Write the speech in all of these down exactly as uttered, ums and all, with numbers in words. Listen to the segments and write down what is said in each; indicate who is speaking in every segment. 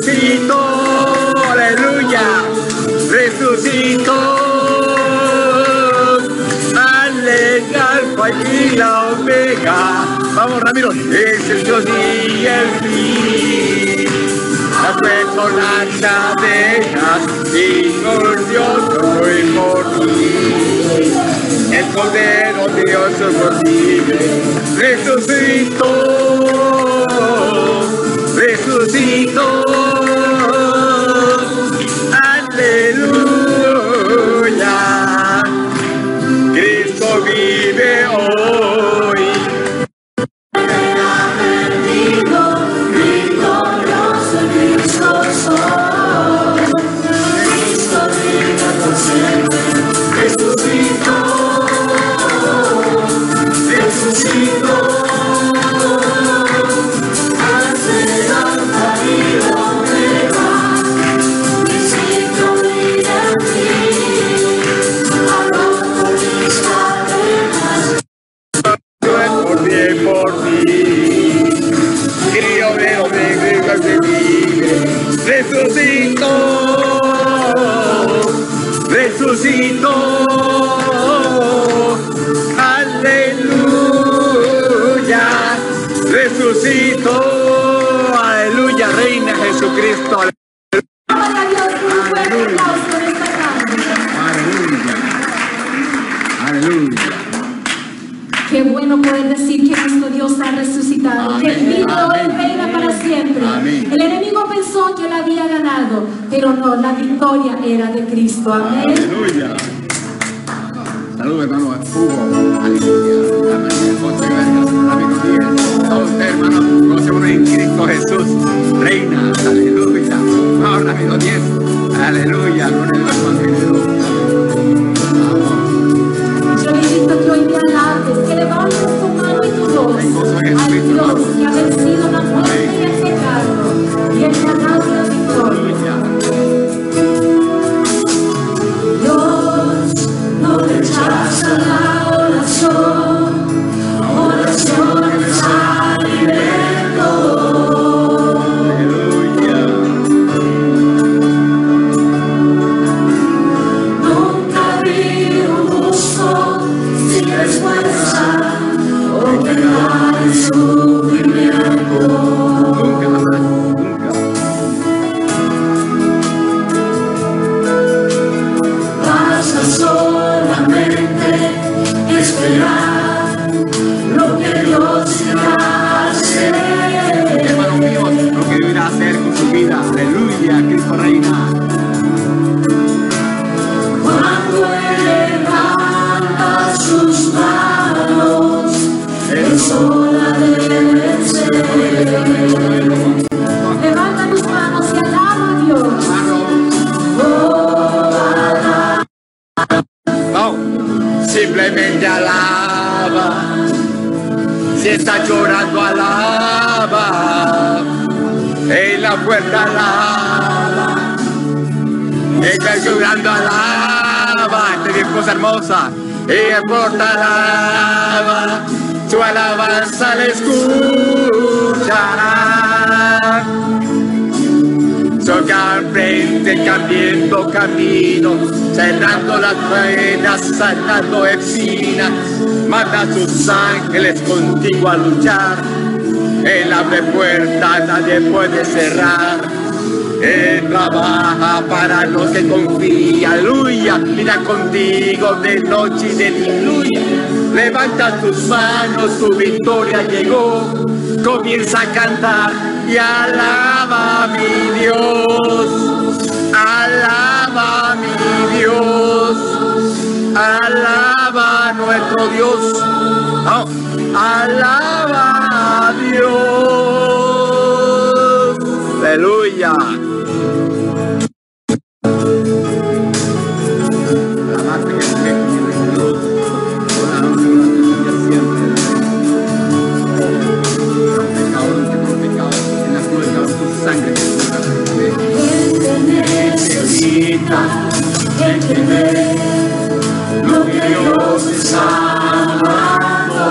Speaker 1: resucitó, aleluya, resucitó, aleluya, alfa y la omega. Vamos, Ramiro, es el Dios y el fin. Fue con las cadenas y con Dios soy por ti. El Cordero de Dios por ti resucitó, resucitó, aleluya. Cristo vive hoy. Resucitó, resucitó, aleluya, resucitó, aleluya, Reina Jesucristo.
Speaker 2: Aleluya,
Speaker 1: aleluya, aleluya.
Speaker 2: Qué bueno poder decir que nuestro Dios ha resucitado, que vive hoy, reina para siempre.
Speaker 1: Amén.
Speaker 2: El enemigo pensó que él había ganado, pero no, la victoria era de Cristo. Amén.
Speaker 1: Aleluya. Saludos, hermano Hugo. Aleluya. Amén. José, gracias. Amigo Miguel. Todos ustedes, hermanos, conocemos en Cristo Jesús. Reina. Aleluya. Vamos, amigo diez. Aleluya. Gloria al Evangelio.
Speaker 2: Yo invito que hoy te alabes, que levantes tu mano y tu voz al Dios que ha vencido la muerte y el pecado y el ganado y la victoria. Dios no rechaza la oración, oraciones alimento. Nunca vi un justo sin respuesta o penar el sufrimiento.
Speaker 1: Nunca jamás, nunca.
Speaker 2: Basta solamente esperar lo que Dios irá a hacer.
Speaker 1: Hermanos míos, lo que irá a hacer con su vida. Aleluya, Cristo reina.
Speaker 2: Cuando Él levanta sus manos, es hora de vencer. Levanta tus manos y alaba a Dios. Oh, alaba.
Speaker 1: No, simplemente alaba. Si está llorando, alaba. En la puerta alaba. Está llorando, alaba. Esta es cosa hermosa. Y en puerta alaba. Su alabanza le escuchará. Soy al frente cambiando camino, cerrando las ruedas, sanando espinas. Manda a sus ángeles contigo a luchar. Él abre puertas, nadie puede cerrar. Él trabaja para los que confían, aleluya. Mira contigo de noche y de día, aleluya. Levanta tus manos, tu victoria llegó. Comienza a cantar y alaba a mi Dios. Alaba a mi Dios. Alaba a nuestro Dios. Oh, alaba a Dios. Aleluya.
Speaker 2: El que ve lo que Dios está amando.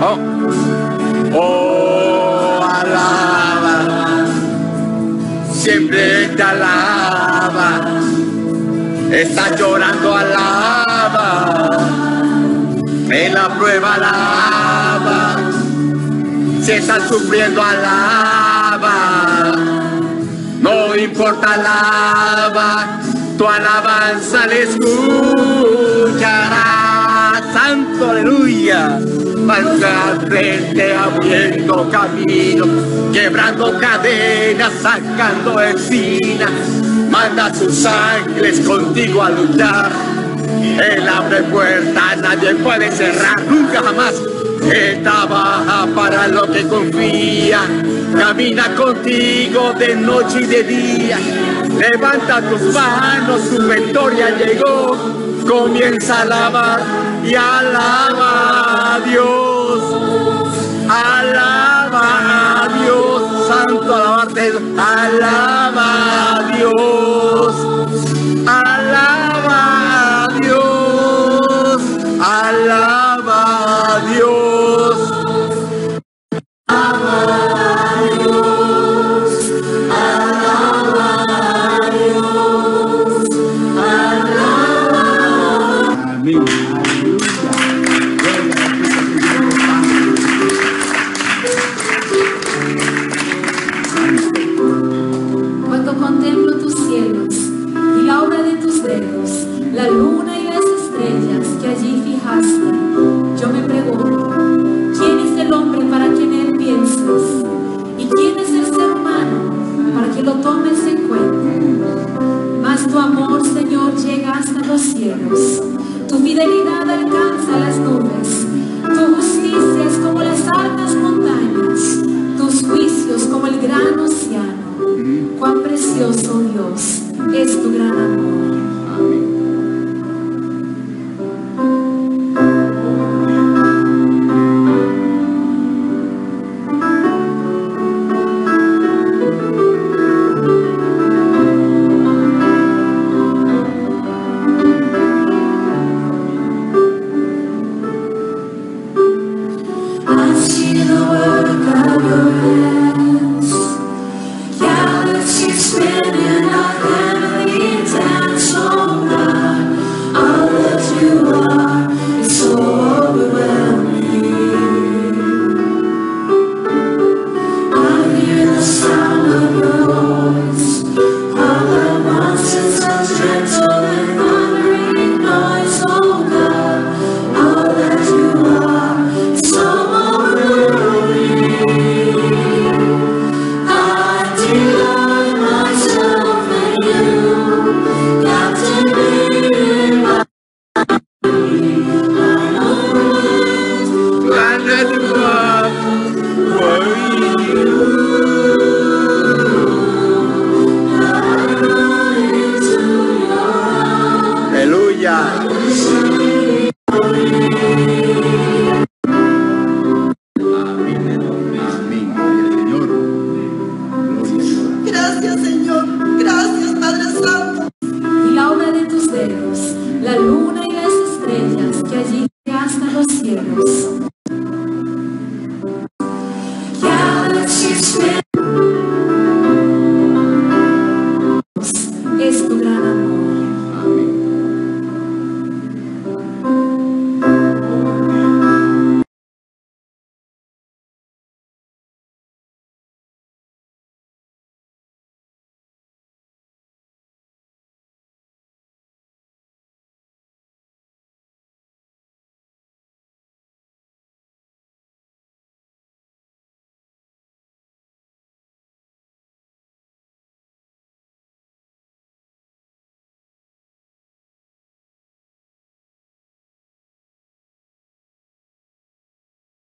Speaker 1: Oh, oh, alaba, siempre te alaba. Estás llorando, alaba. En la prueba, alaba. Si estás sufriendo, alaba. No importa, alaba. Tu alabanza le escuchará. Santo, aleluya. Marca al frente, abriendo camino, quebrando cadenas, sacando espinas. Manda a sus ángeles contigo a luchar. Él abre puertas, nadie puede cerrar, nunca jamás. Él trabaja para lo que confía. Camina contigo de noche y de día. Levanta tus manos, tu victoria llegó. Comienza a alabar y alaba a Dios. Alaba a Dios. Santo, alabarte. Alaba a Dios. Alaba a Dios. Alaba a Dios. Alaba a Dios. Alaba a Dios. Alaba. Amén.
Speaker 2: Cuando contemplo tus cielos y la obra de tus dedos, la luna y las estrellas que allí fijaste, yo me pregunto, ¿quién es el hombre para quien él piensas? ¿Y quién es el ser humano para que lo tomes en cuenta? Mas tu amor, Señor, llega hasta los cielos, tu fidelidad